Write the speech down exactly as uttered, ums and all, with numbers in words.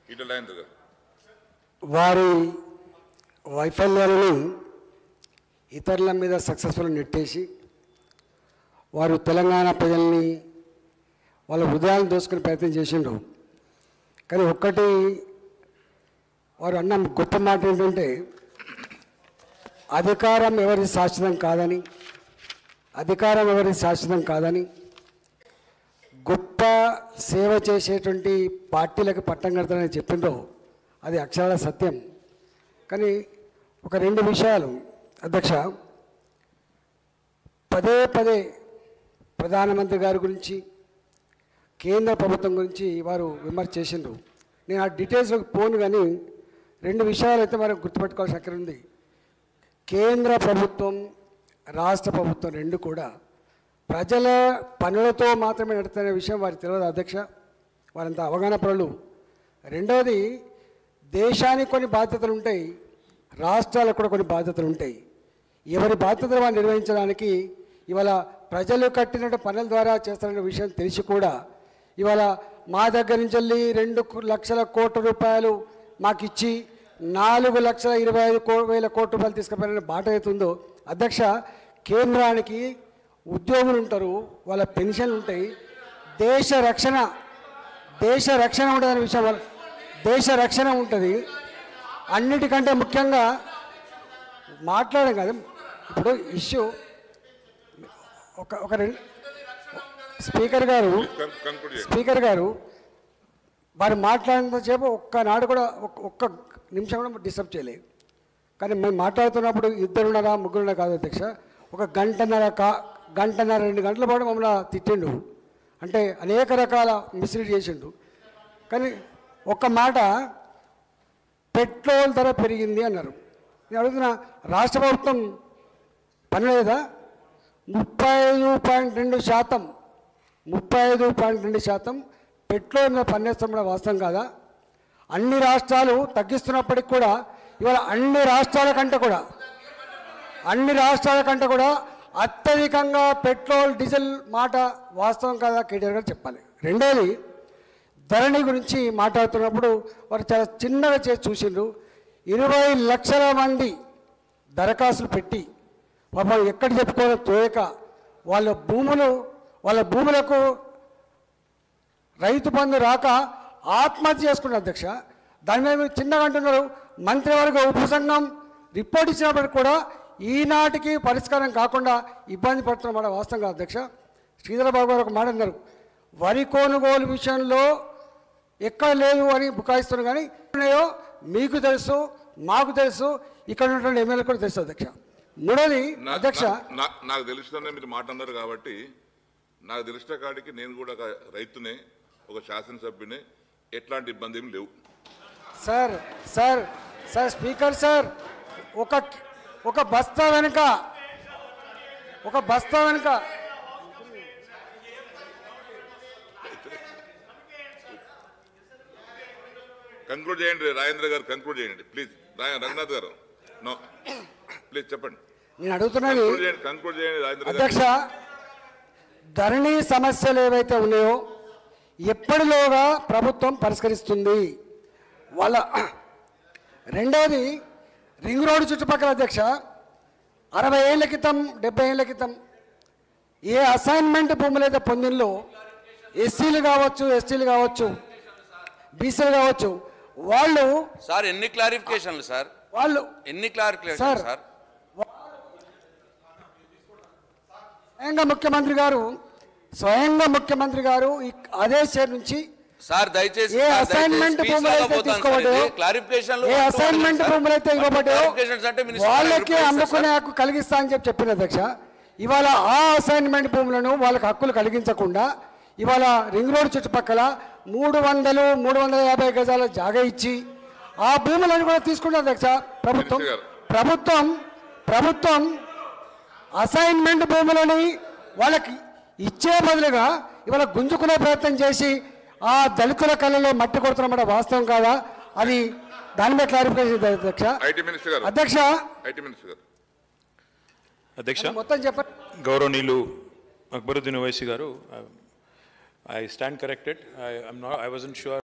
వారి వైఫల్యాలను ఇతరుల మీద సక్సెస్ఫుల్ నెట్టేసి వారు తెలంగాణ ప్రజల్ని వాళ్ళ హృదయాలను దోసుకునే ప్రయత్నం చేసిండు. కానీ ఒక్కటి వారు అన్న గొప్ప మాట ఏంటంటే అధికారం ఎవరి శాశ్వతం కాదని అధికారం ఎవరి శాశ్వతం కాదని గొప్ప సేవ చేసేటువంటి పార్టీలకు పట్టం కడతారని చెప్పిండ్రో అది అక్షరాల సత్యం. కానీ ఒక రెండు విషయాలు అధ్యక్ష, పదే పదే ప్రధానమంత్రి గారి గురించి కేంద్ర ప్రభుత్వం గురించి వారు విమర్శ చేసిండ్రు. నేను ఆ డీటెయిల్స్లోకి పోను, కానీ రెండు విషయాలు అయితే మనం గుర్తుపెట్టుకోవాల్సిన అక్కడ ఉంది. కేంద్ర ప్రభుత్వం రాష్ట్ర ప్రభుత్వం రెండు కూడా ప్రజల పనులతో మాత్రమే నడుతున్న విషయం వారికి తెలియదు అధ్యక్ష. వారంత అవగాహన పనులు. రెండవది, దేశానికి కొన్ని బాధ్యతలు ఉంటాయి, రాష్ట్రాలకు కూడా కొన్ని బాధ్యతలు ఉంటాయి. ఎవరి బాధ్యతలు వారు నిర్వహించడానికి ఇవాళ ప్రజలు కట్టిన పనుల ద్వారా చేస్తున్న విషయం తెలిసి కూడా ఇవాళ మా దగ్గర నుంచి వెళ్ళి రెండు లక్షల కోట్ల రూపాయలు మాకు ఇచ్చి నాలుగు లక్షల ఇరవై ఐదు కో వేల కోట్ల రూపాయలు తీసుకుపోయిన బాట అవుతుందో అధ్యక్ష, కేంద్రానికి ఉద్యోగులు ఉంటారు, వాళ్ళ పెన్షన్లు ఉంటాయి, దేశ రక్షణ దేశ రక్షణ ఉంటుందనే విషయం, దేశ రక్షణ ఉంటుంది. అన్నిటికంటే ముఖ్యంగా మాట్లాడడం కాదు, ఇప్పుడు ఇష్యూ ఒక ఒక రెండు స్పీకర్ గారు స్పీకర్ గారు వారు మాట్లాడినంతసేపు ఒక్కనాడు కూడా ఒక్క నిమిషం కూడా డిస్టర్బ్ చేయలేదు. కానీ మేము మాట్లాడుతున్నప్పుడు ఇద్దరున్నరా ముగ్గురున్నరా కాదు అధ్యక్ష, ఒక గంటన్నర కా గంటన్నర రెండు గంటల పాటు మమ్మల్ని తిట్టిండు, అంటే అనేక రకాల మిస్లీడ్ చేసిండు. కానీ ఒక్క మాట, పెట్రోల్ ధర పెరిగింది అన్నారు. నేను అడుగుతున్నా, రాష్ట్ర ప్రభుత్వం పనిలేదా? ముప్పై ఐదు పాయింట్ రెండు శాతం ముప్పై ఐదు పాయింట్ రెండు శాతం పెట్రోల్ మీద పన్నేస్తాం కూడా వాస్తవం కాదా? అన్ని రాష్ట్రాలు తగ్గిస్తున్నప్పటికి కూడా ఇవాళ అన్ని రాష్ట్రాల కంటే కూడా అన్ని రాష్ట్రాల కంటే కూడా అత్యధికంగా పెట్రోల్ డీజిల్ మాట వాస్తవం కాదా కేటీఆర్ గారు చెప్పాలి. రెండోది, ధరణి గురించి మాట్లాడుతున్నప్పుడు వారు చాలా చిన్నగా చేసి చూసిండ్రు. ఇరవై లక్షల మంది దరఖాస్తులు పెట్టి పాపం ఎక్కడ చెప్పుకోవాలో తోయక వాళ్ళ భూములు వాళ్ళ భూములకు రైతు బంధు రాక ఆత్మహత్య చేసుకున్నారు అధ్యక్ష. దాని మీద మీరు చిన్నగా అంటున్నారు. మంత్రివర్గ ఉపసంఘం రిపోర్ట్ ఇచ్చినప్పటికి కూడా ఈనాటికి పరిష్కారం కాకుండా ఇబ్బంది పడుతున్నమాట వాస్తవం కాదు అధ్యక్ష. శ్రీధరబాబు గారు ఒక మాట అన్నారు, వరి కొనుగోలు విషయంలో ఎక్కడ లేదు అని బుకాయిస్తున్నారు, కానీ ఉన్నాయో మీకు తెలుసు, మాకు తెలుసు, ఇక్కడ ఉన్నటువంటి ఎమ్మెల్యే కూడా తెలుసు అధ్యక్ష. మూడోది అధ్యక్ష, నాకు తెలుస్తుందని మీరు మాట అన్నారు కాబట్టి నాకు తెలిసిన కాడికి నేను కూడా ఒక రైతునే, ఒక శాసనసభ్యునే, ఎట్లాంటి ఇబ్బంది ఏమి లేవు sir. Sir sir speaker sir, ఒక ఒక బస్తా వెనుక ఒక బస్తా వెనుక కంక్లూడ్ చేయండి రాజేంద్ర గారు, కంక్లూడ్ చేయండి ప్లీజ్. రంగనాథ్ గారు నో ప్లీజ్ చెప్పండి. నేను అడుగుతున్నది కంక్లూడ్ చేయండి రాజేంద్ర అధ్యక్ష, ధరణి సమస్యలు ఏవైతే ఉన్నాయో ఎప్పటిలోగా ప్రభుత్వం పరిష్కరిస్తుంది వాళ్ళ. రెండవది, రింగ్ రోడ్డు చుట్టుపక్కల అధ్యక్ష, అరవై ఏళ్ళ క్రితం డెబ్బై ఏళ్ళ క్రితం ఏ అసైన్మెంట్ భూములు అయితే పొందినలో ఎస్సీలు కావచ్చు, ఎస్టీలు కావచ్చు, బీసీలు కావచ్చు, వాళ్ళు సార్ ఎన్ని క్లారిఫికేషన్లు సార్ వాళ్ళు ఎన్ని క్లారిఫికేషన్ సార్ స్వయంగా ముఖ్యమంత్రి గారు స్వయంగా ముఖ్యమంత్రి గారు అదే స్టేట్ నుంచి సార్ దయచేసి ఏ అసైన్మెంట్ భూములు అయితే తీసుకోబడ్డాయో, ఏ అసైన్మెంట్ భూములు అయితే ఇవ్వబడ్డాయో వాళ్ళకి అమ్ముకునే హక్కు కలిగిస్తా అని చెప్పి చెప్పిన అధ్యక్ష. ఇవాళ ఆ అసైన్మెంట్ భూములను వాళ్ళకి హక్కులు కలిగించకుండా ఇవాళ రింగ్ రోడ్ చుట్టుపక్కల మూడు వందలు మూడు వందల యాభై గజాల జాగా ఇచ్చి ఆ భూములను కూడా తీసుకుంటారు అధ్యక్ష. ప్రభుత్వం ప్రభుత్వం ప్రభుత్వం అసైన్మెంట్ భూములని వాళ్ళకి ఇచ్చే బదులుగా ఇవాళ గుంజుకునే ప్రయత్నం చేసి ఆ దళితుల కళ్ళలో మట్టి కొడుతున్నమాట వాస్తవం కాదా? అది దాని మీద క్లారిఫికేషన్ అధ్యక్ష. అధ్యక్ష అధ్యక్ష మొత్తం చెప్పండి. గౌరవనీయులు Akbaruddin Owaisi garu, I stand corrected. I I'm not I wasn't sure